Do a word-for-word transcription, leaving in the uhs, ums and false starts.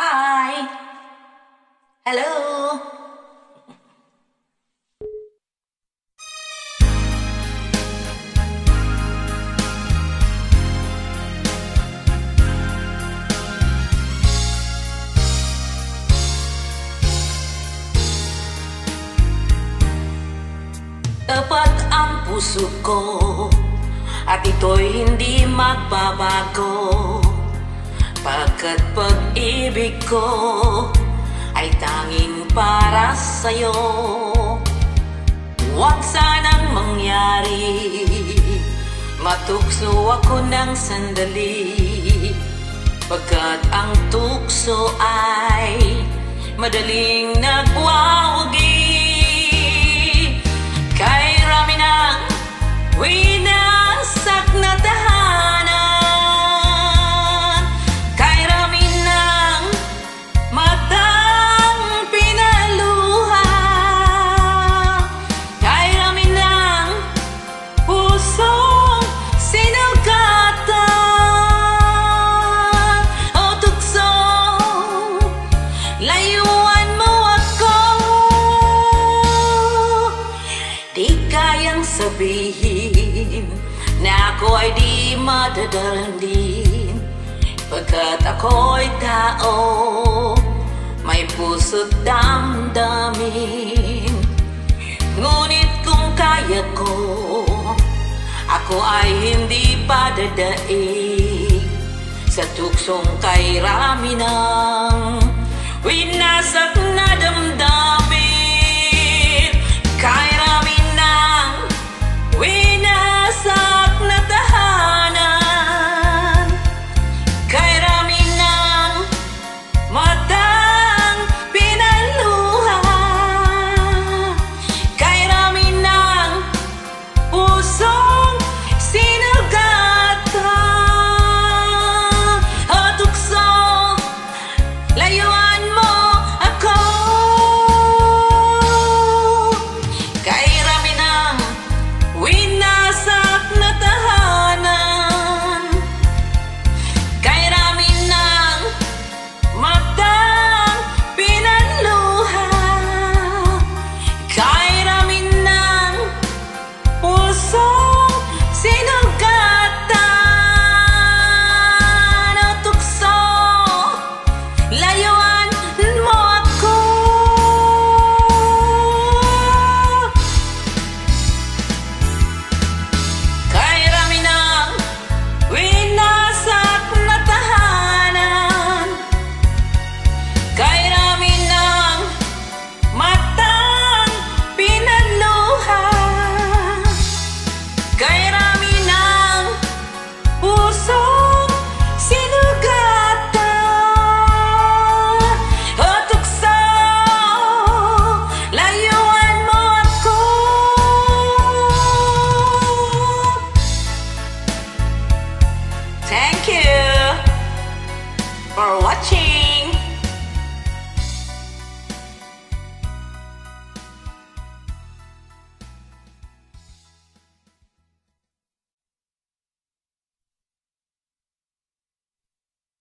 Hi. Hello. Tapat ang puso ko at ito'y hindi magbabago, pagkat pag-ibig ko ay tanging para sa'yo. Huwag sanang mangyari matukso ako ng sandali, pagkat ang tukso ay madaling nagwawagi. Kay rami ng winasak na tahanan, kay rami ng matang pinaluha, kay rami ng pusong sinugatan. O tukso, layuan mo ako. Di kayang sabihin na ako ay di madadalhin, pagkat ako'y tao, may puso't damdamin. Ngunit kung kaya ko, ako ay hindi padadaig sa tuksong kay rami na